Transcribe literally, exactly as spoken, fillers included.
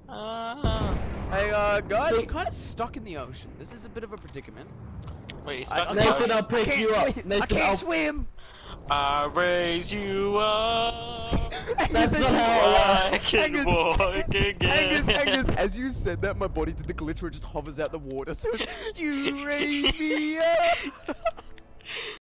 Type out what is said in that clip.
Ah. Hey, uh, guys, I'm kind of stuck in the ocean. This is a bit of a predicament. Wait, he's I, stuck I in the can't- Nathan, I'll ocean. pick I can't you up. swim. I Nathan, can't I'll- swim. I raise you up. That's Angus, not as how you- it I works. can Angus, walk Angus, again. Angus, Angus, as you said that, my body did the glitch where it just hovers out the water. So it's, you raise me up.